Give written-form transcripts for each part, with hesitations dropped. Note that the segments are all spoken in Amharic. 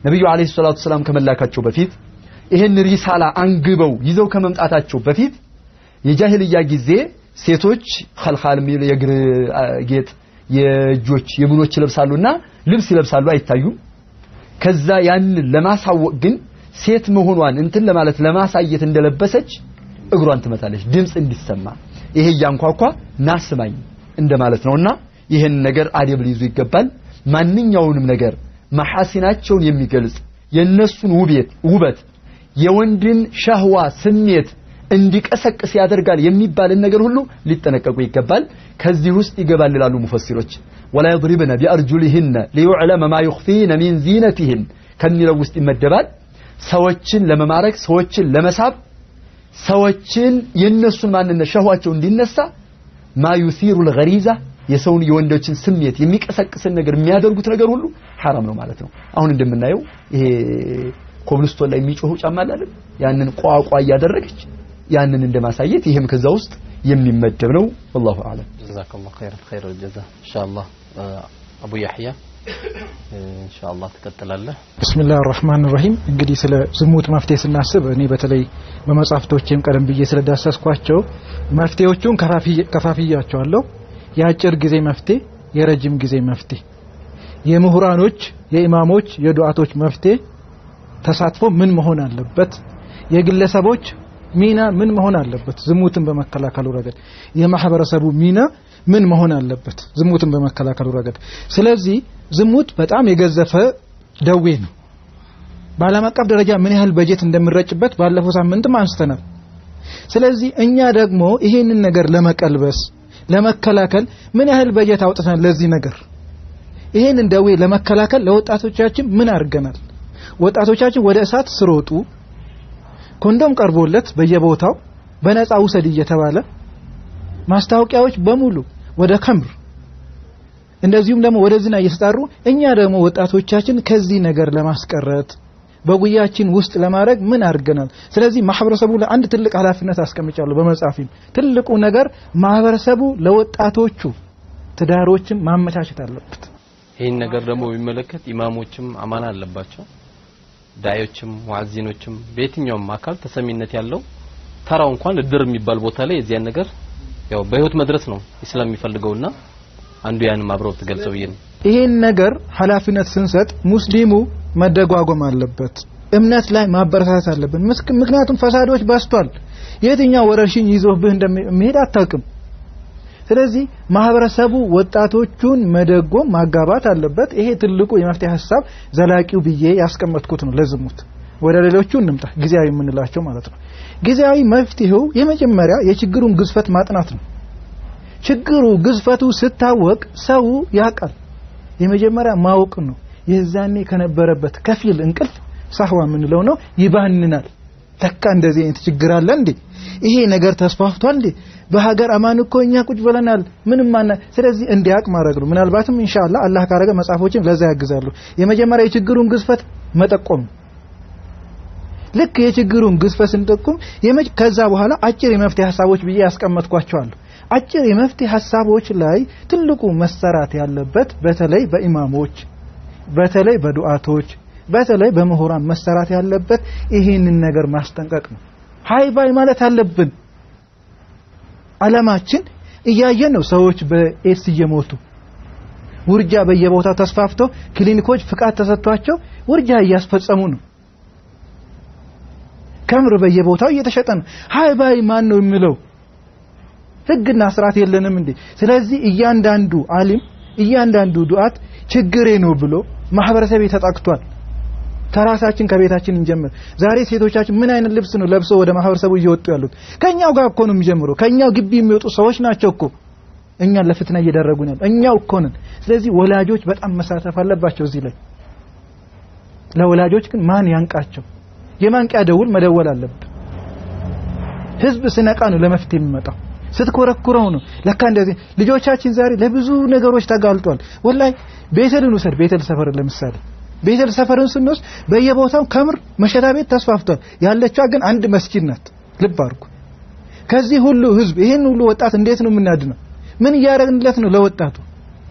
ነብዩ አለይሂ ሰላቱ ሰላም ከመላካቸው በፊት ይሄን ሪሳላ አንግበው ይዘው ከመምጣታቸው በፊት የጃሂልያ ጊዜ ሴቶች ኸልኻል ሚል የግር ጌጥ የጆች የምኖች ይለብሳሉና ልብስ ይለብሳሉ አይታዩም ከዛ ያን ለማሳወቅ ግን ሴት መሆኗን እንትን ለማለት ለማሳየት እንደለበሰች እግሯን ትመታለች ድምጽ እንዲሰማ ይሄ ያንኳኳ ናስማኝ እንደማለት ነውና ይሄን ነገር አደብ ሊይዙ ይገባል ማንኛውንም ነገር መሐሲናቸውን የሚገልጽ የነሱን ውበት የወንድን ሻህዋ ስሜት እንዲቀሰቅስ ያደርጋል የሚባል ነገር ሁሉ ሊጠነቀቁ ይገባል ከዚህ ውስጥ ይገባል ይላሉ ሙፈሲሮች ولا يضربن بأرجلهن ليعلم ما يخفين من زينتهن ከሚለው ውስጥ ይመደባል ሰዎችን ለመማረክ ሰዎችን ለመሳብ ሰዎችን የነሱን ማንነት ሻህዋቸው እንዲነሳ ما يثير الغريزة የሰውን የወንዶችን ስሜት የሚቀሰቅስ ነገር የሚያደርጉት ነገር ሁሉ حرام ነው ማለት ነው አሁን እንደምናየው ይሄ ኮብልስቶን ላይ የሚጮሁ ጫማ አለ ያንን ቋቋ ያደረገች ያንን እንደማሳየት ይሄም ከዛ ውስጥ የሚመደብ ነው والله اعلم جزاكم خير الجزاء ان شاء الله ابو يحيى ان شاء الله ተከተላለ بسم الله الرحمن الرحيم እንግዲህ ስለ ዝሙት መፍትሄ ስናስብ እኔ በተለይ በመጻፍቶቼም ቀደም ብዬ ስለዳሰስኳቸው መፍትሄዎቹን ከፋፍያቸዋለሁ የአጭር ጊዜ መፍትሄ የረጅም ጊዜ መፍትሄ የምሁራኖች የኢማሞች የዱዓቶች መፍትሄ ተሳትፎ ምን መሆን አለበት የግለሰቦች ሚና ምን መሆን አለበት ዝሙትን በመከላከሉ ረገድ የማህበረሰቡ ሚና ምን መሆን አለበት ዝሙትን በመከላከሉ ረገድ ስለዚህ ዝሙት በጣም የገዘፈ ደዌ ነው በዓለም አቀፍ ደረጃ ምን ያህል በጀት እንደሚረጭበት ባለፈው ሳምንትም አንስተናል ስለዚህ እኛ ደግሞ ይሄንን ነገር ለመቀልበስ ለመከላከል ምን ያህል በጀት አውጥተናል ለዚህ ነገር ይሄንን ደዌ ለመከላከል ለወጣቶቻችን ምን አድርገናል ወጣቶቻችን ወደ እሳት ስሮጡ ኮንዶም ቀርቦለት በየቦታው በነፃ ውሰድ እየተባለ ማስታወቂያዎች በሙሉ ወደ ከምር እንደዚሁም ደግሞ ወደ ዝና እየተጣሩ እኛ ደግሞ ወጣቶቻችን ከዚህ ነገር ለማስቀረት በጉያችን ውስጥ ለማድረግ ምን አድርገናል ስለዚህ ማህበረሰቡ ለአንድ ትልቅ ኃላፊነት አስቀምጫለሁ በመጻፊም ትልቁ ነገር ማህበረሰቡ ለወጣቶቹ ትዳሮችን ማመቻቸት አለበት ይሄን ነገር ደግሞ የሚመለከት ኢማሞችም አማና አለባቸው ዳዮችም ሙአዚኖችም በየትኛውም አካል ተሰሚነት ያለው ተራው እንኳን እድር የሚባል ቦታ ላይ የዚያ ነገር ያው በህይወት መድረስ ነው እስላም የሚፈልገውና አንዱ ያንም አብረው ተገልጸው ይሄን ይሄን ነገር ኃላፊነት ስንሰጥ ሙስሊሙ መደጓጎም አለበት እምነት ላይ ማበረታታት አለበት ምክንያቱም ፈሳዶች ባስቷል የትኛው ወረርሽኝ ይዞብህ እንደሚሄድ አታውቅም ስለዚህ ማህበረሰቡ ወጣቶቹን መደጎም ማጋባት አለበት ይሄ ትልቁ የመፍትሄ ሐሳብ ዘላቂው ብዬ ያስቀመጥኩት ነው ለዝሙት ወደ ሌሎቹ እንምጣ ጊዜያዊ የምንላቸው ማለት ነው ጊዜያዊ መፍትሄው የመጀመሪያ የችግሩን ግዝፈት ማጥናት ነው ችግሩ ግዝፈቱ ሲታወቅ ሰው ያቃል የመጀመሪያ ማወቅ ነው የዛኔ ከነበረበት ከፊል እንቅልፍ ሳህዋ ምንለው ነው ይባንናል ተካ እንደዚህ አይነት ችግር አለ እንዴ ይሄ ነገር ተስፋፍቷል እንዴ በሀገር አማን እኮ እኛ ቁጭ ብለናል ምንም ማና ስለዚህ እንዲያቅ ማድረግ ነው ምናልባትም ኢንሻአላህ አላህ ካረገ መጻፎችን ለዛ ያግዛሉ የመጀመሪያ የችግሩን ግዝፈት መጠቆም ልክ የችግሩን ግዝፈት እንጠቁም ከዛ በኋላ አጭር የመፍትሄ ሐሳቦች ብዬ ያስቀመጥኳቸዋል አጭር የመፍትሄ ሐሳቦች ላይ ትልቁ መሰራት ያለበት በተለይ በኢማሞች በተለይ በዱዓቶች በተለይ በመሆራን መሰራት ያለበት ይሄንን ነገር ማስጠንቀቅ ነው ሃይባይ ማለት አለብን አለማችን እያየን ነው ሰዎች በኤስ እየሞቱ ውርጃ በየቦታው ተስፋፍተው ክሊኒኮች ፍቃድ ተሰጥቷቸው ውርጃ እያስፈጸሙ ነው ከምር በየቦታው እየተሸጠ ነው ሃይባይ ማን ነው የሚለው ህግና ስርዓት የለንም እንዴ ስለዚህ እያንዳንዱ ዓሊም እያንዳንዱ ዱዓት ችግሬ ነው ብሎ ማህበረሰብ ተጣቅቷል ተራሳችን ከቤታችን እንጀምር ዛሬ ሴቶቻችን ምን አይነት ልብስ ነው ለብሰው ወደ ማህበረሰቡ እየወጡ ያሉት ከኛው ጋር እኮ ነው የሚጀምረው ከኛው ግቢ የሚወጡ ሰዎች ናቸው እኮ እኛን ለፍትና እየደረጉን ያለው እኛው እኮ ነን ስለዚህ ወላጆች በጣም መሳተፍ አለባቸው እዚህ ላይ ለወላጆች ግን ማን ያንቃቸው የማንቂያ ደውል መደወል አለበት ህዝብ ስነቃ ነው ለመፍትሄ የሚመጣው ስትኮረኩረው ነው ለካ እንደዚህ ልጆቻችን ዛሬ ለብዙ ነገሮች ተጋልጧል ወላይ ቤተልን ወሰድ ቤተል ሰፈር ለምሳሌ ቤተል ሰፈርን ስንወስ በየቦታው ከምር መሸታ ቤት ተስፋፍቷል ያለችው ግን አንድ መስጊድ ናት ልብ አድርጉ ከዚህ ሁሉ ህዝብ ይሄን ሁሉ ወጣት እንዴት ነው የምናድነው ምን ያረግንለት ነው ለወጣቱ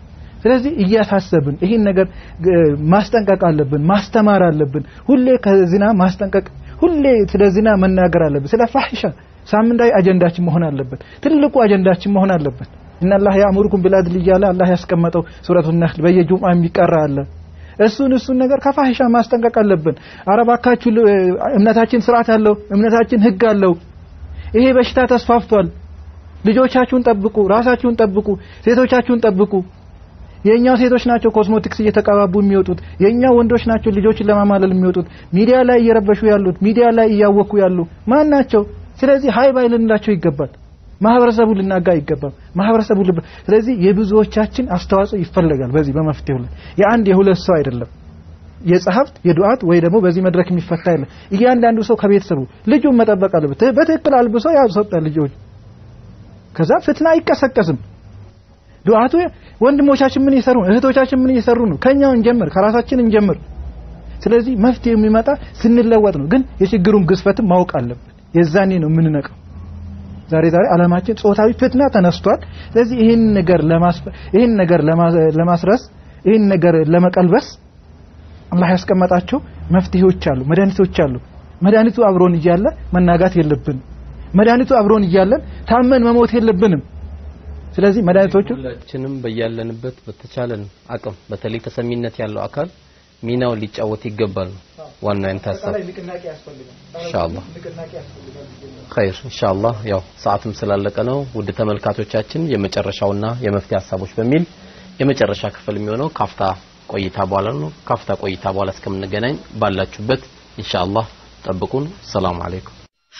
ስለዚህ እያሳሰብን ይሄን ነገር ማስጠንቀቅ አለብን ማስተማር አለብን ሁሌ ከዚና ማስጠንቀቅ ሁሌ ስለ ዚና መናገር አለብን ስለ ፋሂሻ ሳምንታዊ አጀንዳችን መሆን አለበት ትልቁ አጀንዳችን መሆን አለበት ان الله يأمركم بالعدل ይላል አላህ ያስቀመጠው ሱረቱን ነህል በየጁምዓ የሚቀራ አለ እሱን ነገር ከፋሂሻ ማስጠንቀቅ አለብን አረባካችሁ እምነታችን ስርዓት አለው እምነታችን ህግ አለው ይሄ በሽታ ተስፋፍቷል ልጆቻችሁን ጠብቁ ራሳችሁን ጠብቁ ሴቶቻችሁን ጠብቁ የኛው ሴቶች ናቸው ኮስሞቲክስ እየተቀባቡ የሚወጡት የኛው ወንዶች ናቸው ልጆችን ለማማለል የሚወጡት ሚዲያ ላይ እየረበሹ ያሉት ሚዲያ ላይ እያወኩ ያሉ ማን ናቸው ስለዚህ ሃይ ባይልንላቸው ይገባል ማህበረሰቡ ልናጋ ይገባል ማህበረሰቡ ስለዚህ የብዙዎቻችን አስተዋጽኦ ይፈልጋል በዚህ በመፍትሄው ላይ የአንድ የሁለት ሰው አይደለም የጸሐፍት የዱዓት ወይ ደግሞ በዚህ መድረክ የሚፈታ አይደለም እያንዳንዱ ሰው ከቤተሰቡ ልጁን መጠበቅ አለበት በትክክል አልብሶ ያስወጣል ልጆች ከዛ ፍትና አይቀሰቀስም ዱዓቱ ወንድሞቻችን ምን ይሰሩ እህቶቻችን ምን ይሰሩ ነው ከኛው እንጀምር ከራሳችን እንጀምር ስለዚህ መፍትሄው የሚመጣ ስንለወጥ ነው ግን የችግሩን ግዝፈት ማወቅ አለበት የዛኔ ነው የምንነቀው ዛሬ ዓለማችን ጾታዊ ፍትና ተነስቷል ስለዚህ ይሄን ነገር ለማስረስ ይሄን ነገር ለመቀልበስ አላህ ያስቀመጣቸው መፍትሄዎች አሉ መድኃኒቶች አሉ መድኃኒቱ አብሮን ይያለ መናጋት የለብንም መድኃኒቱ አብሮን ይያለን ታመን መሞት የለብንም ስለዚህ መድኃኒቶቹ ሁላችንም በያለንበት በተቻለን አቅም በተለይ ተሰሚነት ያለው አካል ሚናው ሊጫወት ይገባል ዋናው እንታሰብ ኢንሻአላህ خير ኢንሻአላህ ያው ሰዓትም ስላለቀ ነው ውድ ተመልካቾቻችን የመጨረሻውና የመፍትሄ ሐሳቦች በሚል የመጨረሻ ክፍል የሚሆነው ካፍታ ቆይታ በኋላ ነው ካፍታ ቆይታ በኋላ እስከምንገናኝ ባላችሁበት ኢንሻአላህ ጠብቁን ሰላም አለይኩም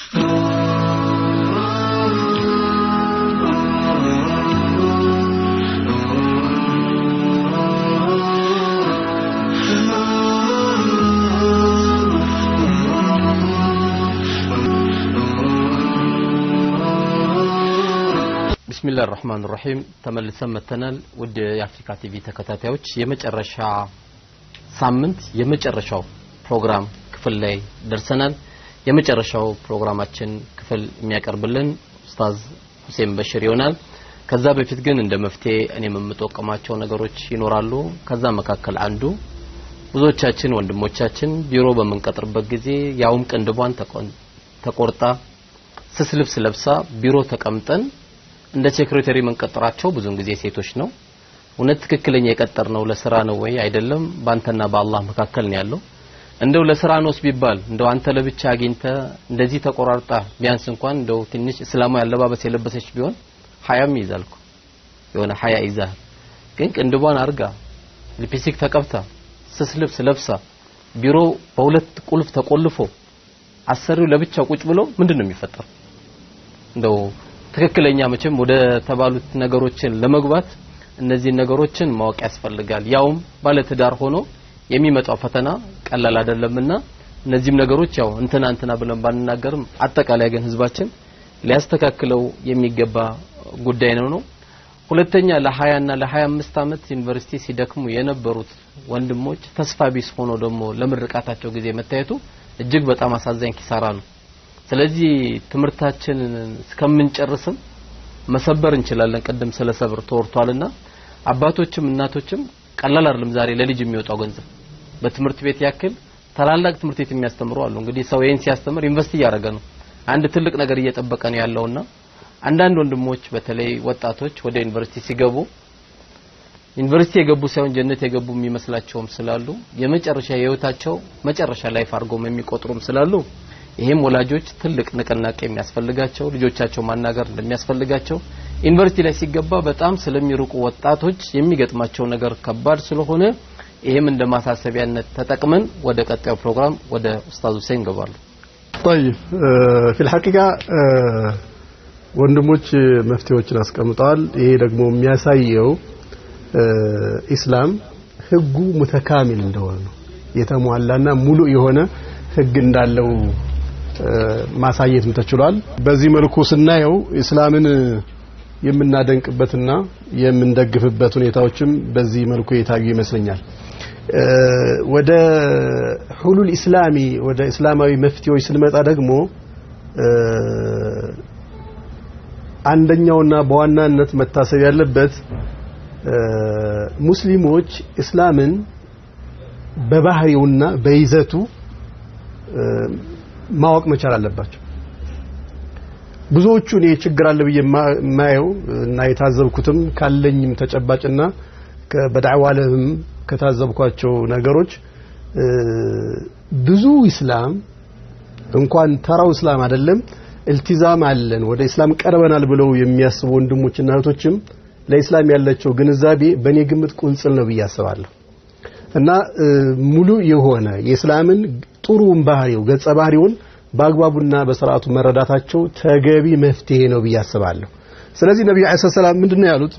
بسم الله الرحمن الرحيم ተመልሰን መተናል ወደ የአፍሪካ ቲቪ ተከታታዮች የመጨረሻ ሳምንት የመጨረሻው ፕሮግራም ክፍል ላይ ደርሰናል የመጨረሻው ፕሮግራማችን ክፍል የሚያቀርብልን ኡስታዝ ሁሴን በሽር ይሆናል ከዛ በፊት ግን እንደ መፍትሄ እኔም የምጠቀማቸው ነገሮች ይኖራሉ ከዛ መካከል አንዱ ብዙዎቻችን ወንድሞቻችን ቢሮ በመንቀጥርበት ጊዜ ያውም ቅንድቧን ተቆርጣ ስስ ልብስ ለብሳ ቢሮ ተቀምጠን እንደ ሴክሬታሪ መንቀጥራቸው ብዙን ጊዜ ሴቶች ነው እውነት ትክክለኛ የቀጠር ነው ለስራ ነው ወይ አይደለም ባንተና በአላህ መካከል ነው ያለው እንደው ለስራ ነውስ ቢባል እንደው አንተ ለብቻ አግኝተ እንደዚህ ተቆራርጣ ቢያንስ እንኳን እንደው ትንሽ እስላማዊ አለባበስ የለበሰች ቢሆን ሐያም ይዛልኩ የሆነ ሐያ ይዛል ግን ቅንድቧን አርጋ ሊፕስቲክ ተቀብታ ስስ ልብስ ለብሳ ቢሮ በሁለት ቁልፍ ተቆልፎ አሰሪው ለብቻ ቁጭ ብሎ ምንድነው የሚፈጠረው እንደው ትክክለኛ መቼም ወደ ተባሉት ነገሮችን ለመግባት እነዚህ ነገሮችን ማወቅ ያስፈልጋል ያውም ባለ ትዳር ሆኖ የሚመጣው ፈተና ቀላል አይደለምና እነዚህም ነገሮች ያው እንትና ብለን ባንናገርም አጠቃላይ ግን ህዝባችን ሊያስተካክለው የሚገባ ጉዳይ ነው ሁለተኛ ለ20 እና ለ25 አመት ዩኒቨርሲቲ ሲደክሙ የነበሩት ወንድሞች ተስፋ ቢስ ሆኖ ደግሞ ለምርቃታቸው ጊዜ መታየቱ እጅግ በጣም አሳዛኝ ኪሳራ ነው ስለዚህ ትምርታችን እስከምንጨርስም መሰበር እንችላለን ቀደም ስለ ሰብር ተወርቷልና አባቶችም እናቶችም ቀላል አይደለም ዛሬ ለልጅ የሚወጣው ገንዘብ በትምርት ቤት ያክል ታላላቅ ትምርት ቤት የሚያስተምሩ አሉ እንግዲህ ሰው ይሄን ሲያስተምር ኢንቨስት ያደረገ ነው አንድ ትልቅ ነገር እየጠበቀ ነው ያለውና አንዳንድ ወንድሞች በተለይ ወጣቶች ወደ ዩኒቨርሲቲ ሲገቡ ዩኒቨርሲቲ የገቡ ሳይሆን ጀነት የገቡ የሚመስላቸውም ስላሉ የመጨረሻ ህይወታቸው መጨረሻ ላይፍ አድርገው የሚቆጥሩም ስላሉ ይሄም ወላጆች ትልቅ ንቅናቄ የሚያስፈልጋቸው ልጆቻቸው ማናገር እንደሚያስፈልጋቸው ዩኒቨርሲቲ ላይ ሲገባ በጣም ስለሚሩቁ ወጣቶች የሚገጥማቸው ነገር ከባድ ስለሆነ ይሄም እንደማሳሰቢያነት ተጠቅመን ወደ ቀጣዩ ፕሮግራም ወደ ኡስታዝ ሁሴን ገባሉ طيب في الحقيقه ወንድሞች መፍትሄዎችን አስቀምጠዋል ይሄ ደግሞ የሚያሳየው ኢስላም ህጉ ሙተካሚል እንደሆነ ነው የተሟላና ሙሉ የሆነ ህግ እንዳለው ማሳየት ተችሏል በዚህ መልኩ ስናየው እስላምን የምናደንቅበትና የምንደግፍበት ሁኔታዎችም በዚህ መልኩ የታዩ ይመስለኛል ወደ ሁሉል ኢስላሚ ወደ እስላማዊ መፍትሄዎች ስንመጣ ደግሞ አንደኛውና በዋናነት መታሰብ ያለበት ሙስሊሞች እስላምን በባህሪውና በይዘቱ ማወቅ መቻል አለባቸው ብዙዎቹ እኔ ችግር አለ ብዬ ማየው እና የታዘብኩትም ካለኝም ተጨባጭና በዳዕዋ ለህም ከታዘብኳቸው ነገሮች ብዙ እስላም እንኳን ተራው እስላም አይደለም التزام አለን ወደ እስላም ቀርበናል ብለው የሚያስቡ ወንድሞችና እህቶችም ለእስላም ያላቸው ግንዛቤ በኔ ግምት ቁንጽል ነው ብያስባለሁ እና ሙሉ የሆነ የእስላምን ጥሩውን ባህሪው ገጸ ባህሪውን በአግባቡና በስርዓቱ መረዳታቸው ተገቢ መፍትሄ ነው ብያስባለሁ ስለዚህ ነብዩ አለይሂ ሰላም ምንድነው ያሉት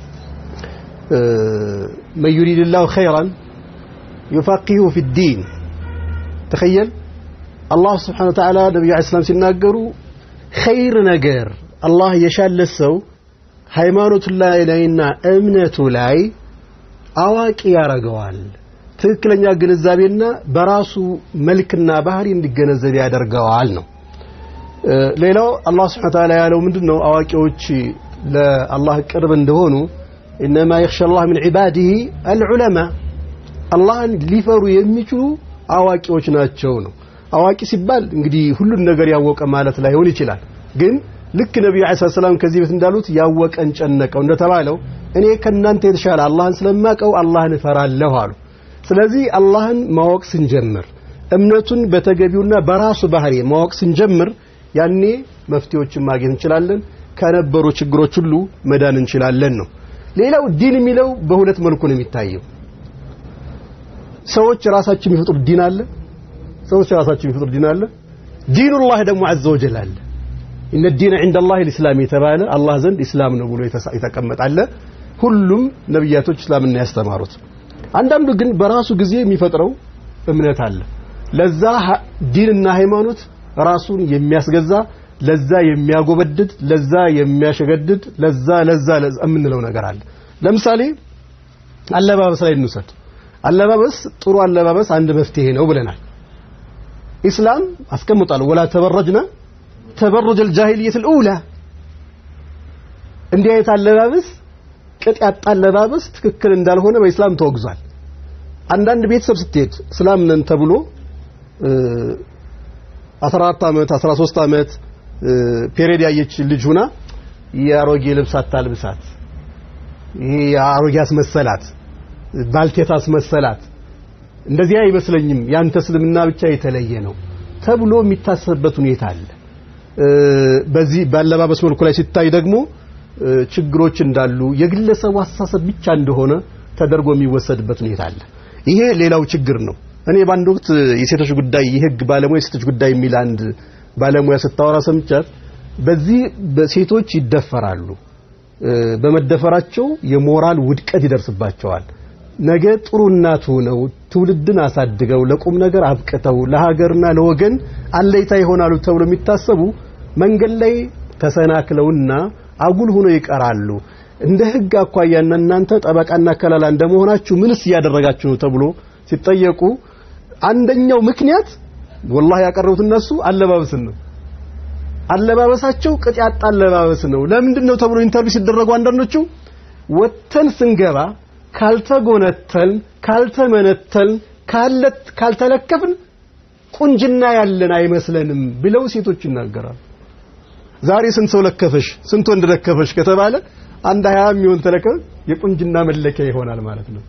من يريد الله خيرا يفقهه في الدين تخيل الله سبحانه وتعالى نبي عليه السلام ሲናገሩ خير ነገር الله የሻለሰው ሃይማኖቱ ላይና እምነቱ ላይ አዋቂ ያረጋዋል ትክክለኛ ግንዛቤና በራሱ መልክና ባህሪ እንዲገነዘብ ያደርጋዋል ነው ሌላው አላህ Subhanahu Wa Ta'ala ያለው ምንድነው አዋቂዎች ለአላህ ቅርብ እንደሆኑ انما يخشى الله من عباده العلماء አላህን ሊፈሩ የሚችሉ አዋቂዎች ናቸው ነው አዋቂ ሲባል እንግዲህ ሁሉን ነገር ያወቀ ማለት ላይሆን ይችላል ግን ልክ ነብዩ አለይሂ ሰላም ከዚህ ቤት እንዳሉት ያወቀን ጨነቀው እንደተባለው እኔ ከናንተ የተሻለ አላህን ስለማቀው አላህን እፈራለሁ አሉ ስለዚህ አላህን ማወቅ ስንጀምር እምነቱን በተገቢውና በራሱ ባህሪ ማወቅ ስንጀምር ያኔ መፍትሄዎችን ማግኘት እንችላለን ከነበሩ ችግሮች ሁሉ መዳን እንችላለን ነው ሌላው ዲን የሚለው በሁለት መልኩ ነው የሚታየው ሰዎች ራሳቸው የሚፈጥሩ ዲን አለ ሰዎች ራሳቸው የሚፈጥሩ ዲን አለ ዲኑላህ ደግሞ عز وجل አለ ان الدين عند الله الاسلام የተባለ አላህ ዘንድ እስላም ነው ብሎ የተቀመጣለ ሁሉም ነብያቶች እስላምን ያስተማሩት አንዳንዱ ግን በራሱ ጊዜ የሚፈጥረው እምነት አለ ለዛ ዲንና ሃይማኖት ራሱን የሚያስገዛ ለዛ የሚያጎበድድ ለዛ የሚያሸገድድ ለዛ እምንለው ነገር አለ ለምሳሌ አለባበስ ላይ እንውሰድ አለባበስ ጥሩ አለባበስ አንድ መፍትሄ ነው ብለናል እስላም አስቀምጣል ወላ ተበረጅና ተበረጅ الجاهليه الاولى እንዲህ አይነት አለባበስ ቅጥ ያጣ አለባበስ ትክክል እንዳልሆነ በእስላም ተወግዟል አንዳንድ ቤተሰብ ስትሄድ እስላም ነን ተብሎ 14 አመት 13 አመት ፔሪድ ያየች ልጅ ሆና ያሮጌ ልብስ አታልብሳት ይሄ ያሮጌ አስመሰላት ባልቴት አስመሰላት እንደዚህ አይመስለኝም ያንተ እስልምና ብቻ የተለየ ነው ተብሎ የሚታሰብበት ሁኔታ አለ በዚህ ባለባበስ መልኩ ላይ ሲታይ ደግሞ ችግሮች እንዳሉ የግለሰብ አስተሳሰብ ብቻ እንደሆነ ተደርጎ የሚወሰድበት ሁኔታ አለ ይሄ ሌላው ችግር ነው እኔ ባንድ ወቅት የሴቶች ጉዳይ የህግ ባለሙያ የሴቶች ጉዳይ የሚል አንድ ባለሙያ ስታወራ ሰምቻት በዚህ በሴቶች ይደፈራሉ በመደፈራቸው የሞራል ውድቀት ይደርስባቸዋል ነገ ጥሩ እናት ሆነው ትውልድን አሳድገው ለቁም ነገር አብቅተው ለሀገርና ለወገን አለይታ ይሆናሉ ተብሎ የሚታሰቡ መንገድ ላይ ተሰናክለውና አጉል ሆኖ ይቀራሉ እንደ ህግ አኳያና እናንተ ጠበቃና ከላላ እንደመሆናችሁ ምንስ ያደረጋችሁ ነው ተብሎ ሲጠየቁ አንደኛው ምክንያት والله ያቀርቡት እነሱ አለባበስን ነው አለባበሳቸው ቅጥ ያጣ አለባበስ ነው ለምንድነው ተብሎ ኢንተርቪው ሲደረጉ አንዳንዶቹ ወተን ስንገባ ካልተጎነተል ካልተመነተል ካልተለከፍን ቁንጅና ያለን አይመስለንም ብለው ሴቶች ይናገራሉ ዛሬ ስንት ሰው ለከፈሽ ስንት ወንድ ለከፈሽ ከተባለ አንድ 20 ሚሊዮን ተለከፈ የቁንጅና መለኪያ ይሆናል ማለት ነው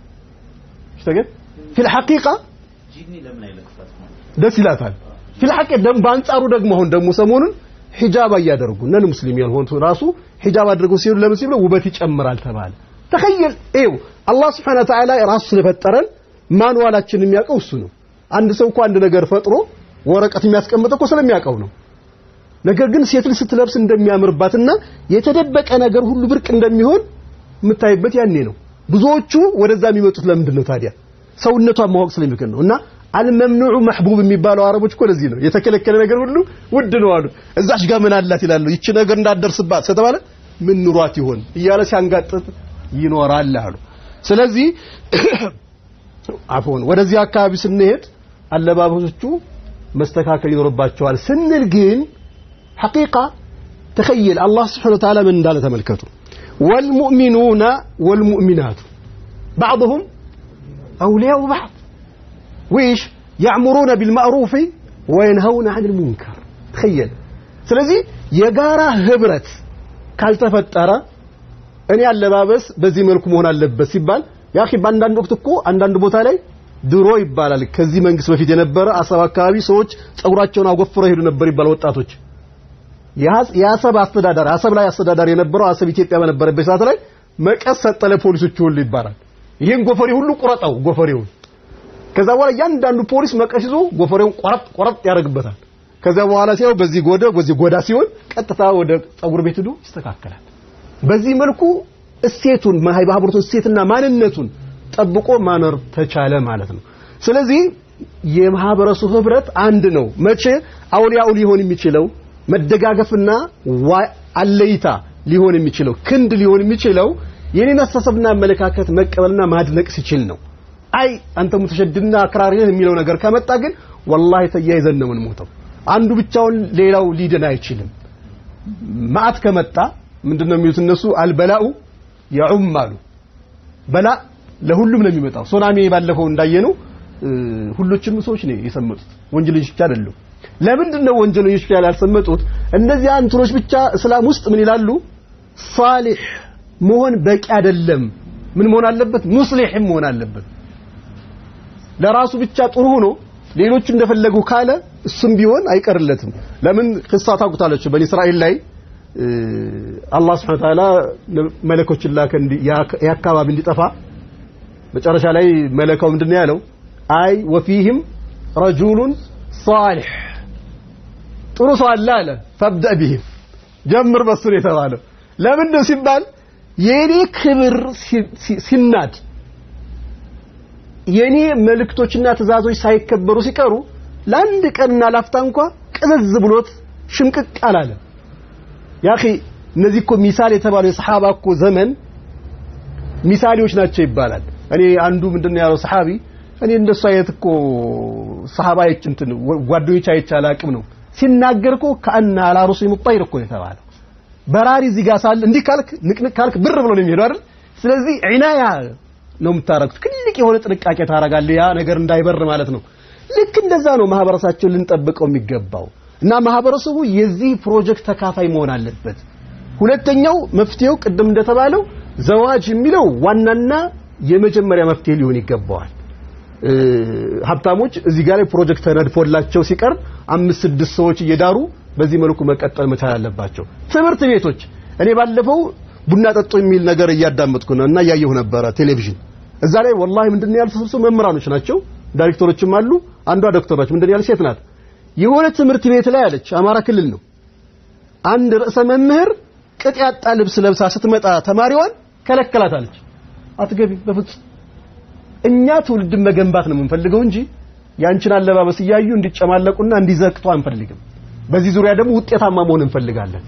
እሽተገ في الحقيقه ጂኒ ለምን አይለክፋት ደስ ይላታል في الحقيقه ደም ባንጻሩ ደግሞ አሁን ደግሞ ሰሞኑን ሒጃብ ያያደርጉ ነን ሙስሊም ያልሆኑ ራሱ ሒጃብ አድርገው ሲሉ ለምን ሲሉ ውበት ይጨምራል ተባለ ተخيل ايو الله سبحانه وتعالى ራሱ ስለፈጠረን ማንዋላችን የሚያቀው እሱ ነው አንድ ሰው እኮ አንድ ነገር ፈጥሮ ወረቀት የሚያስቀምጠው እኮ ስለሚያቀው ነው ነገር ግን ሴት ልጅ ስትለብስ እንደሚያምርባትና የተደበቀ ነገር ሁሉ ብርቅ እንደሚሆን የምታይበት ያኔ ነው ብዙዎቹ ወደዛ የሚመጡት ለምንድን ነው ታዲያ ሰውነቷን ማወቅ ስለሚከን ነውና አልመምኑዑ محبوب የሚባለው አረቦች እኮ ለዚህ ነው የተከለከለ ነገር ሁሉ ውድ ነው አሉ እዛሽ ጋር ምን አላት ይላሉ ይቺ ነገር እንዳደርስባት ከተባለ ምን ኑሯት ይሆን እያለ ሲያንጋጥጥ ይኖራል አሉ ስለዚህ አፎን ወደዚህ አካባቢ ስንሄድ አለባበሶቹ መስተካከል ይኖርባቸዋል ስንል ግን حقيقة تخيل الله سبحانه وتعالى من دالة تملكته والمؤمنون والمؤمنات بعضهم أولياء بعض وإيش يعمرون بالمعروف وينهون عن المنكر تخيل ስለዚህ የጋራ ህብረት ካልተፈጠረ እኔ አለባበስ በዚህ መልኩ መሆን አለበት ሲባል ያኺ ባንዳንድ ወቅት እኮ አንዳንድ ቦታ ላይ ድሮ ይባላል ከዚህ መንግስት በፊት የነበረ አሰብ አካባቢ ሰዎች ጸጉራቸውን አጎፍረው ሄዱ ነበር ይባል ወጣቶች ያሰብ አስተዳዳሪ አሰብ ላይ አስተዳዳሪ የነበረው አሰብ ኢትዮጵያ በነበረበት ሰዓት ላይ መቀስ ሰጠለ ፖሊሶች ሁሉ ይባላል ይሄን ጎፈሬ ሁሉ ቁረጣው ጎፈሬው ከዛ በኋላ ያንዳንዱ ፖሊስ መቀስ ይዞ ጎፈሬውን ቆረጥ ያደርግበታል ከዛ በኋላ ሲያው በዚህ ጎዳ ሲሆን ቀጥታ ወደ ጸጉር ቤት ሄዶ ይስተካከላል በዚህ መልኩ እሴቱን ማህበረሰቡን እሴትና ማንነቱን ጠብቆ ማኖር ተቻለ ማለት ነው ስለዚህ የማህበረሰቡ ህብረት አንድ ነው መቼ አውሊያው ሊሆን የሚችለው መደጋገፍና አለይታ ሊሆን የሚችለው ክንድ ሊሆን የሚችለው የኔን አስተሳሰብና አመለካከት መቀበልና ማድነቅ ሲችል ነው አይ አንተ ሙተሸድድና አክራሪ ነህ የሚለው ነገር ከመጣ ግን والله ተያይዘን ነው የምንሞተው አንዱ ብቻውን ሌላው ሊደና አይችልም ማአት ከመጣ ምንድነው የሚሉት እነሱ አልበላኡ ያኡማሉ በላ ለሁሉም ነው የሚመጣው ሶናሚ ባለፈው እንዳየነው ሁሉችም ሰዎች ነው የሰመጡት ወንጀለኞች ብቻ አይደሉም ለምንድነው ወንጀለኞች ብቻ ያልሰመጡት እነዚህ አንትሮች ብቻ እስላም ውስጥ ምን ይላሉ ሷሊህ መሆን በቂ አይደለም ምን መሆን አለበት ሙስሊህ መሆን አለበት ለራሱ ብቻ ጥሩ ሆኖ ሌሎች እንደፈለጉ ካለ እሱም ቢሆን አይቀርለትም ለምን ቅሳታ ቁታለች በኒ እስራኤል ላይ አላህ Subhanahu Wa Ta'ala መለኮችን ላከ ያካባቢ እንዲጠፋ መጨረሻ ላይ መለካው ምንድነው ያለው አይ ወፊህም ረጁሉን ሷሊህ ጥሩ ሰው አለ ፈብዳ ቢሂም ጀምር በሱ የተባለው ለምን ነው ሲባል የኔ ክብር ሲናድ የኔ መልእክቶችና ትእዛዞች ሳይከበሩ ሲቀሩ ለአንድ ቀንና ላፍታ እንኳን ቅዝዝ ብሎት ሽምቅቅ አላለ ያኺ እነዚህ እኮ ሚሳል የተባለው የሰሃባ እኮ ዘመን ሚሳሊዎች ናቸው ይባላል እኔ አንዱ ምንድነው ያለው ሰሃቢ እኔ እንደሱ አይነት እኮ ሰሃባዎች እንትን ጓደኞች አይቻል አቅም ነው ሲናገር እኮ ከአና አላሩስ ሙጣይር እኮ የተባለው በራሪ እዚህ ጋር ሳል እንዲህ ካልክ ንቅንቅ ካልክ ብር ብሎ ነው የሚሄደው አይደል ስለዚህ ዒናያ ነው የምታረጉት ትልቅ የሆነ ጥንቃቄ ታረጋለህ ያ ነገር እንዳይበር ማለት ነው ልክ እንደዛ ነው ማህበረሰባችን ልንጠብቀው የሚገባው እና ማህበረሰቡ የዚህ ፕሮጀክት ተካፋይ መሆን አለበት ሁለተኛው መፍትሄው ቅድም እንደተባለው ዘዋጅ የሚለው ዋናና የመጀመሪያ መፍትሄ ሊሆን ይገባዋል ሀብታሞች እዚህ ጋር ፕሮጀክት ተነድፎላቸው ሲቀር 5-6 ሰዎች እየዳሩ በዚህ መልኩ መቀጠል መቻል አለባቸው ትምህርት ቤቶች እኔ ባለፈው ቡና ጠጡ የሚል ነገር እያዳመጥኩ ነው እና ያየሁ ነበር ቴሌቪዥን እዛ ላይ والله ምንድነው ያልተሰብሰቡ መምህራኖች ናቸው ዳይሬክተሮችም አሉ አንዷ ዶክተር ናት ምንድነው ያለ ሴት ናት የሆነ ትምህርት ቤት ላይ አለች አማራ ክልል ነው አንድ ርዕሰ መምህር ቅጥ ያጣ ልብስ ለብሳ ስትመጣ ተማሪዋን ከለከላታለች አትገቢ በፍጹም እኛ ትውልድ መገንባት ነው የምንፈልገው እንጂ ያንቺን አለባበስ ይያዩ እንዲጨማለቁና እንዲዘቅጡ አንፈልግም በዚህ ዙሪያ ደግሞ ውጤታማ መሆን እንፈልጋለን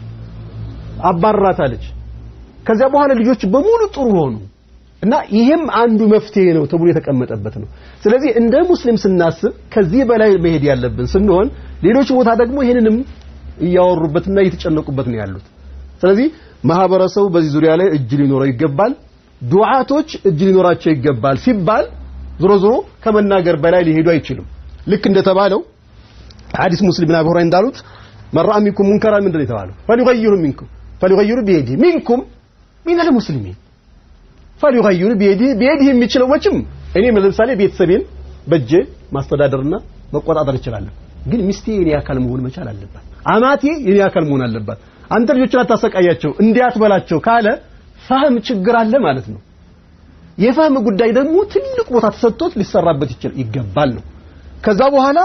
አባራታለች ከዛ በኋላ ልጆች በሙሉ ጥሩ ሆኑ እና ይሄም አንዱ መፍትሄ ነው ተብሎ የተቀመጠበት ነው ስለዚህ እንደ ሙስሊም ስናስብ ከዚህ በላይ መሄድ ያለብን ስንሆን ሌሎች ቦታ ደግሞ ይሄንንም ያወሩበትና እየተጨነቁበት ነው ያሉት ስለዚህ ማህበረሰቡ በዚህ ዙሪያ ላይ እጅ ሊኖረው ይገባል ዱዓቶች እጅ ሊኖራቸው ይገባል ሲባል ዞሮ ከመናገር በላይ ሊሄዱ አይችሉም ልክ እንደተባለው ሐዲስ ሙስሊም እና ቡኻሪ እንዳሉት መራሚኩም ሙንከራ ምንድነው የተባለው فليغيروا بيده منكم من المسلمين فليغيروا بيده የሚችለው ወጭም እኔ ለምሳሌ ቤተሰቤን በእጄ ማስተዳደርና መቆጣጠር ይችላል ግን ሚስቴ የኔ አካል መሆን መቻል አለባት አማቴ የኔ አካል መሆን አለባት አንተ ልጆችን አታሰቃያቸው እንዲያትበላቸው ካለ ፈህም ችግር አለ ማለት ነው የፈህም ጉዳይ ደግሞ ትልቅ ቦታ ተሰጥቶት ሊሰራበት ይገባል ነው ከዛ በኋላ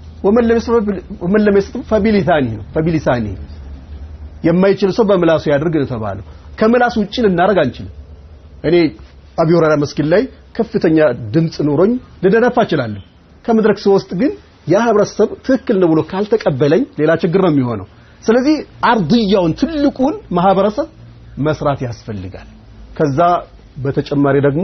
ومن لم يستطع فبلسانه የማይችል ሰው በምላሱ ያድርግ ነው ተባለው ከምላሱ ውጪ ልናረግ አንችልም እኔ አቢ ሁረይራ መስጊድ ላይ ከፍተኛ ድምጽ ኖሮኝ ልደነፋ እችላለሁ ከመድረክ ውስጥ ግን ያ ህብረተሰብ ትክክል ነው ብሎ ካልተቀበለኝ ሌላ ችግር ነው የሚሆነው ስለዚህ አርድያውን ትልቁን ማህበረሰብ መስራት ያስፈልጋል ከዛ በተጨማሪ ደግሞ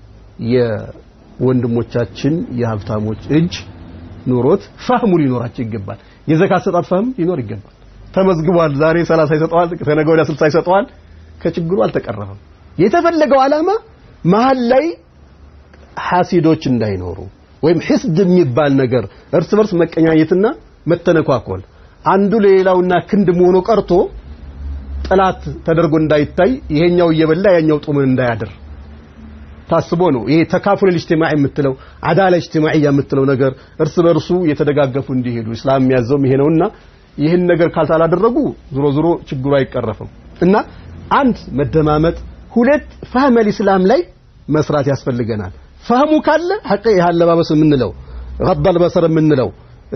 የወንድሞቻችን የሀብታሞች እጅ ኑሮት ፈህሙ ሊኖራቸው ይገባል የዘካት ሰጣት ፈህም ሊኖር ይገባል ተመዝግቧል ዛሬ 30 ይሰጣዋል ከነገ ወዲያ 60 ይሰጣዋል ከችግሩ አልተቀረፈም የተፈለገው ዓላማ መሃል ላይ ሐሲዶች እንዳይኖሩ ወይም ሕስድ የሚባል ነገር እርስ በርስ መቀኛኘትና መተነኳኮል አንዱ ለሌላውና ክንድ መሆኑ ቀርቶ ጠላት ተደርጎ እንዳይታይ ይሄኛው እየበላ ያኛው ጦምን እንዳያድር ታስቦ ነው ይሄ ተካፉል الاجتماعي የምትለው አዳላ اجتماعية የምትለው ነገር እርስ በርሱ የተደጋገፉ እንዲሄዱ እስላም የሚያዘው ይሄ ነውና ይሄን ነገር ካልታላደረጉ ዞሮ ችግሩ አይቀረፍም እና አንድ መደማመጥ ሁለት فهم الاسلام ላይ መስራት ያስፈልገናል ፈህሙ ካለ ሐቅ ያለባበስ የምንለው غض البصر የምንለው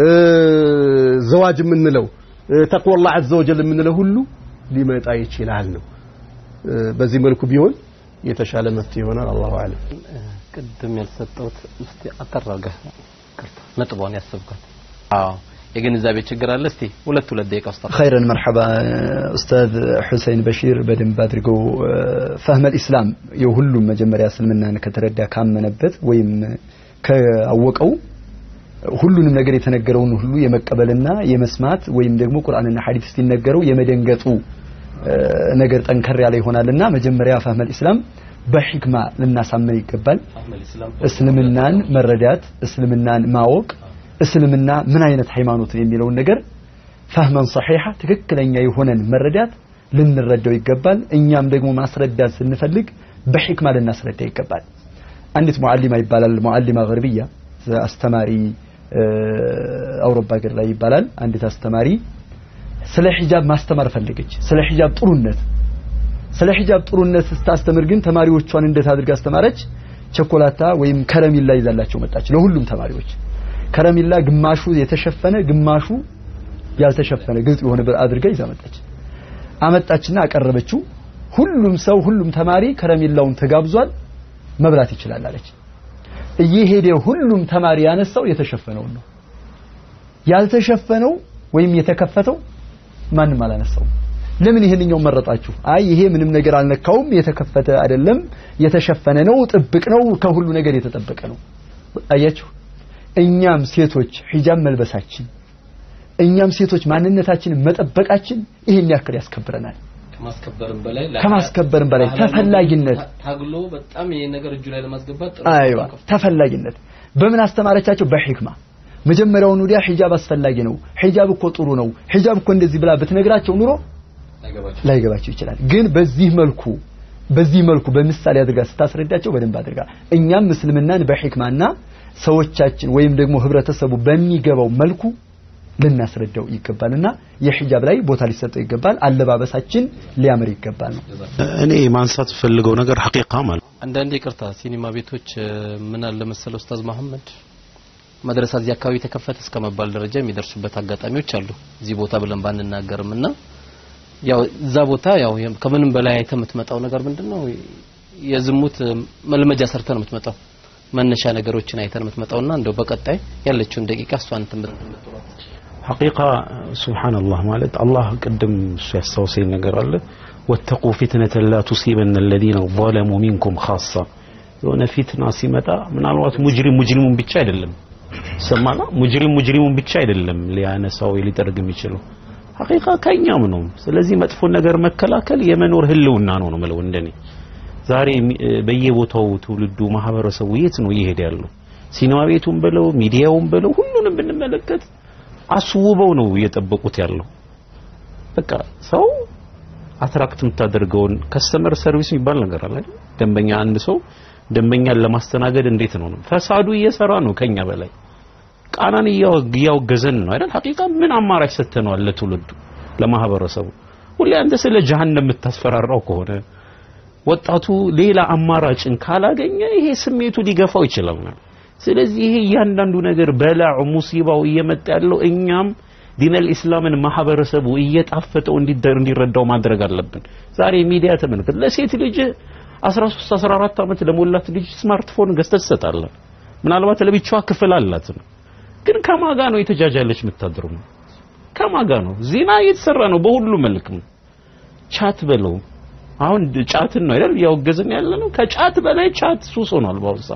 ዘዋጅ የምንለው ተቅዋ الله عز وجل የምንለው ሁሉ ሊመጣ ይችላል ነው በዚህ መልኩ ቢሆን የተሻለ መፍትሄ ይሆናል አላሁ አለም ቅድም ያልሰጠሁት እስቲ አጠራጋ ቅርታ ነጥቧን ያሰብኳት የግንዛቤ ችግር አለ እስቲ ሁለት ደቂቃ ውስጥ خيرا مرحبا استاذ حسين بشير በደንብ አድርገው فهم الاسلام የሁሉም መጀመሪያ እስልምናን ከተረዳ ካመነበት ወይም ከአወቀው ሁሉንም ነገር የተነገረውን ሁሉ የመቀበልና የመስማት ወይም ደግሞ ቁርአንና ሐዲስ ሲነገረው የመደንገጡ ነገር ጠንከር ያለ ይሆናልና መጀመሪያ فهم الاسلام በህክማ ልናሳምን ይገባል እስልምናን መረዳት እስልምናን ማወቅ እስልምና ምን አይነት ሃይማኖት ነው የሚለው ነገር فهما صحيحا ትክክለኛ የሆነን መረዳት ልንረዳው ይገባል እኛም ደግሞ ማስረዳት ስንፈልግ በህክማ ልናስረዳ ይገባል አንዲት ሙዓሊማ ይባላል ሙዓሊማ ገርቢያ አስተማሪ አውሮፓ ሀገር ላይ ይባላል አንዲት አስተማሪ ስለ ሒጃብ ማስተማር ፈለገች ስለ ሒጃብ ጥሩነት ስታስተምር ግን ተማሪዎቿን እንዴት አድርጋ አስተማረች ቸኮላታ ወይም ከረሚላ ይዛላቸው መጣች ለሁሉም ተማሪዎች ከረሚላ ግማሹ የተሸፈነ ግማሹ ያልተሸፈነ ግልጽ የሆነ አድርጋ ይዛ አመጣችና አቀረበችው ሁሉም ተማሪ ከረሚላውን ተጋብዟል መብላት ይችላል አለች እየሄደ ሁሉም ተማሪ ያነሳው የተሸፈነው ነው ያልተሸፈነው ወይም የተከፈተው ማንም አላነሳው ለምን ይሄንኛው መረጣችሁ አይ ይሄ ምንም ነገር አልነካውም የተከፈተ አይደለም የተሸፈነ ነው ጥብቅ ነው ከሁሉ ነገር የተጠበቀ ነው አያችሁ እኛም ሴቶች ሒጃብ መልበሳችን እኛም ሴቶች ማንነታችንን መጠበቃችን ይሄን ያክል ያስከብረናል ከማስከበርም በላይ ተፈላጊነት ታግሎ በጣም ይሄ ነገር እጁ ላይ ለማስገባት አይዋ ተፈላጊነት በምን አስተማረቻቸው በህክማ መጀመሪያውን ወዲያ ሒጃብ አስፈላጊ ነው ሒጃብ እኮ ጥሩ ነው ሒጃብ እኮ እንደዚህ ብላ በትነግራቸው ኑሮ ላይገባቸው ይችላል ግን በዚህ መልኩ በምሳሌ አድርጋ ስታስረዳቸው በደንብ አድርጋ እኛም እስልምናን በህክማና ሰዎቻችን ወይም ደግሞ ህብረተሰቡ በሚገባው መልኩ ልናስረዳው ይገባልና የሒጃብ ላይ ቦታ ሊሰጠው ይገባል አለባበሳችን ሊያምር ይገባል ነው እኔ ማንሳት ፈልገው ነገር ሐቂቃ ማለት አንዳንዴ ይቅርታ ሲኒማ ቤቶች ምን አለ መሰለው ኡስታዝ መሐመድ መድረሳ እዚህ አካባቢ ተከፈተ እስከመባል ደረጃ የሚደርሱበት አጋጣሚዎች አሉ እዚህ ቦታ ብለን ባንናገርምና ያው እዛ ቦታ ያው ከምንም በላይ አይተምትመጣው ነገር ምንድነው የዝሙት መልመጃ ሰርተ ነው የምትመጣው መነሻ ነገሮችን አይተን የምትመጣውና እንደው በቀጣይ ያለችውን ደቂቃ እሷን ተምትመጣው ሐቂቃ ሱብሃንአላህ ማለት አላህ ቀደም ሲያስተውሰኝ ነገር አለ ወተቁ ፊትነተ ላ ቱሲበን الذين ظلموا منكم خاصة የሆነ ፊትና ሲመጣ ምናልባት ሙጅሪሙን ብቻ አይደለም ሰማና ሙጅሪሙን ብቻ አይደለም ሊያነሳው ሊጠርግ የሚችለው ሐቂቃ ከኛም ነው ስለዚህ መጥፎ ነገር መከላከል የመኖር ህልውና ነው ማለት እንደኔ ዛሬ በየቦታው ትውልዱ ማህበረሰቡ የት ነው ይሄድ ያለው ሲኒማ ቤቱን በለው ሚዲያውን በለው ሁሉንም ብንመለከት አስውበው ነው እየጠበቁት ያለው በቃ ሰው አትራክት የምታደርገውን ከስተመር ሰርቪስ የሚባል ነገር አለ ደንበኛ አንድ ሰው ደንበኛን ለማስተናገድ እንዴት ነው ፈሳዱ እየሰራ ነው ከኛ በላይ ቃናን ያወገዘን ነው አይደል ሐቂቃ ምን አማራጭ ሰተነዋል ለትውልዱ ለማህበረሰቡ ሁሌ አንተ ስለ ጀሃነም የምታስፈራራው ከሆነ ወጣቱ ሌላ አማራጭን ካላገኘ ይሄ ስሜቱ ሊገፋው ይችላል ስለዚህ ይሄ ያንዳንዱ ነገር በላዑ ሙሲባው እየመጣ ያለው እኛም ዲነል ኢስላምን ማህበረሰቡ እየጣፈጠው እንዲረዳው ማድረግ አለብን ዛሬ ሚዲያ ተመልከት ለሴት ልጅ 13 14 አመት ለሞላት ልጅ ስማርትፎን ገዝተህ ትሰጣለህ ምናልባት ለብቻዋ ክፍል አላት ግን ከማጋ ነው የተጃጃለች የምታድረው ከማጋ ነው ዚና እየተሰራ ነው በሁሉ መልክ ቻት በለው አሁን ቻትን ነው አይደል ያወገዘን ያለ ነው ከቻት በላይ ቻት ሱስ ሆኗል ባውሳ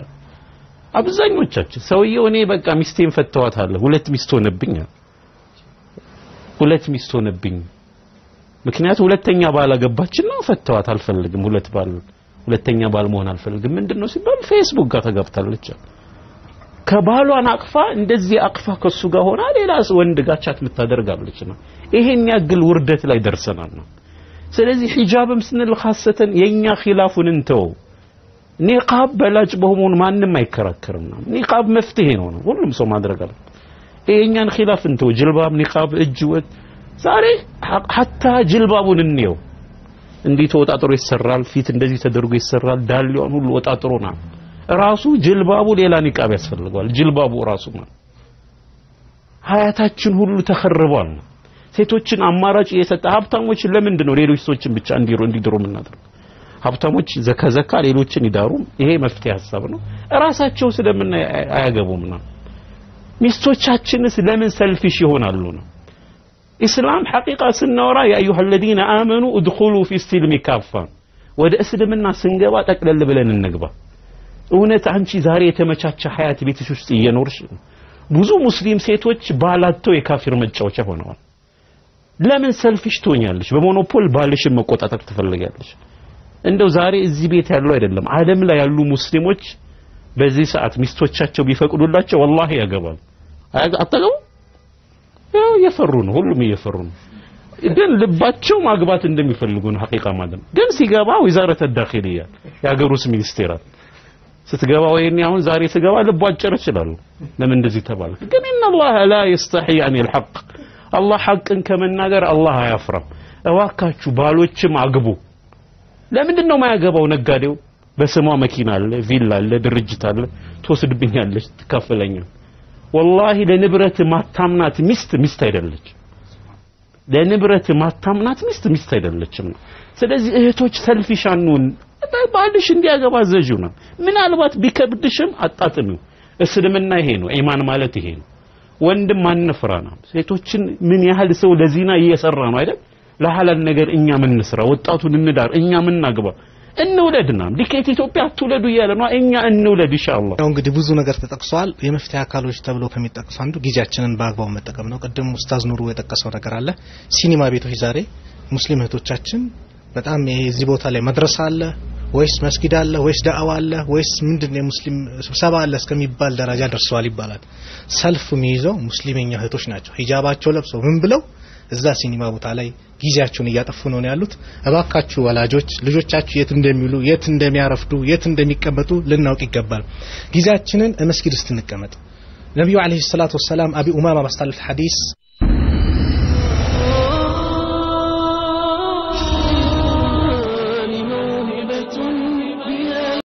አብዛኞቻችን ሰውየው እኔ በቃ ሚስቴን ፈተዋታለሁ ሁለት ሚስት ሆነብኝ ምክንያቱም ሁለተኛ ባል አገባችና ፈተዋት አልፈልግም ሁለተኛ ባል መሆን አልፈልግም ምንድነው ሲባል ፌስቡክ ጋር ተጋብታለች ከባሏን አቅፋ እንደዚህ አቅፋ ከሱ ጋር ሆና ሌላ ወንድ ጋር ቻት ምታደርጋለች ነው ይሄን ያግል ውርደት ላይ ደርሰናል ነው ስለዚህ ሒጃብም ስንል ኻሰተን የኛ ኺላፉን እንተው ኒቃብ በላጭ በመሆኑ ማንንም አይከራከርም ነው ኒቃብ መፍትሄ ነው ሁሉም ሰው ማድረግ አለ የኛን ኺላፍ እንተው ጅልባብ ኒቃብ እጅወት ዛሬ hatta ጅልባቡን እንየው እንዲህ ተወጣጥሮ ይሰራል ፊት እንደዚህ ተደርጎ ይሰራል ዳልዮን ሁሉ ወጣጥሮና ራሱ ጅልባቡ ሌላ ኒቃብ ያስፈልጋል ጅልባቡ ራሱ ነው ሀያታችን ሁሉ ተخرቧል ሴቶችን አማራጭ የሰጠ ሀብታሞች ለምንድን ነው ሌሎች ሰዎችን ብቻ እንዲድሩ ምናደርግ ሀብታሞች ዘከዘካ ሌሎችን ይዳሩ ይሄ መፍትሄ ሐሳብ ነው ራሳቸው ስለምን አያገቡምና ሚስቶቻችንስ ለምን ሰልፊሽ ይሆናሉ ነው ኢስላም ሐቂቃ ስናወራ ያ አዩሃ الذين آمنوا ادخلوا في السلم كافة ወደ እስልምና ስንገባ ጠቅለል ብለን እንግባ እውነት አንቺ ዛሬ የተመቻቸ ሐያት ቤትሽ ውስጥ እየኖርሽ ብዙ ሙስሊም ሴቶች ባላቸው የካፊር መጫወቻ ሆነዋል ለምን ሰልፊሽ ትሆኛለሽ በሞኖፖል ባልሽን መቆጣጠር ትፈልጋለሽ እንደው ዛሬ እዚህ ቤት ያለው አይደለም ዓለም ላይ ያሉ ሙስሊሞች በዚህ ሰዓት ሚስቶቻቸው ቢፈቅዱላቸው والله ያገባል አጣገው ያው እየፈሩ ነው ሁሉም እየፈሩ ነው ግን ልባቸው ማግባት እንደሚፈልጉ ነው ሐቂቃ ማለት ግን ሲገባ ወዛረት الداخليه ያገሩስ ሚኒስቴር ስትገባ ወይኔ አሁን ዛሬ ስገባ ልቧ አጭር ይችላል ለምን እንደዚህ ተባለ ግን ان الله لا يستحي عن الحق الله حقን ከመናገር አላህ አያፍራም እዋካችሁ ባሎችም አግቡ ለምንድን ነው ማያገባው ነጋዴው በስሟ መኪና አለ ቪላ አለ ድርጅት አለ ተወስድብኛለች ትከፈለኛል والله ለንብረት ማታምናት ሚስት አይደለች ለንብረት ማታምናት ሚስት አይደለችም ስለዚህ እህቶች ሰልፊሻኑን ባልሽ እንዲያገባ ዘጁና ምናልባት ቢከብድሽም አጣጥሚው እስልምና ይሄ ነው ኢማን ማለት ይሄ ነው ወንድም ማንፍራና ሴቶችን ምን ያህል ሰው ለዚና እየሰራ ነው አይደል ለሐላል ነገር እኛ ምን እንስራ ወጣቱን እንዳር እኛ ምን ናግባ እንውለድና ዲኬት ኢትዮጵያ ትውለዱ ይያለ ነው እኛ እንውለድ ኢንሻአላህ ነው እንግዲህ ብዙ ነገር ተጠቅሷል የመፍትሄ አካሎች ተብሎ ከሚጠቅሱ አንዱ ጊዜያችንን በአግባቡ መጠቀም ነው ቀደም ኡስታዝ ኑሩ የጠቀሰው ነገር አለ ሲኒማ ቤቶች ዛሬ ሙስሊም እህቶቻችን በጣም እዚህ ቦታ ላይ መድረሳ አለ ወይስ መስጊድ አለ ወይስ ዳዕዋ አለ ወይስ ምንድነው የሙስሊም ስብሰባ አለ እስከሚባል ደረጃ ደርሰዋል ይባላል ሰልፍ የሚይዘው ሙስሊምኛ እህቶች ናቸው ሂጃባቸው ለብሰው ምን ብለው እዛ ሲኒማ ቦታ ላይ ጊዜያቸውን እያጠፉ ነው ያሉት እባካችሁ ወላጆች ልጆቻችሁ የት እንደሚሉ የት እንደሚያረፍዱ የት እንደሚቀመጡ ልናውቅ ይገባል ጊዜያችንን መስጊድ ውስጥ እንቀመጥ ነብዩ አለይሂ ሰላቱ ወሰለም አቢ ኡማማ ባስተላለፉት ሐዲስ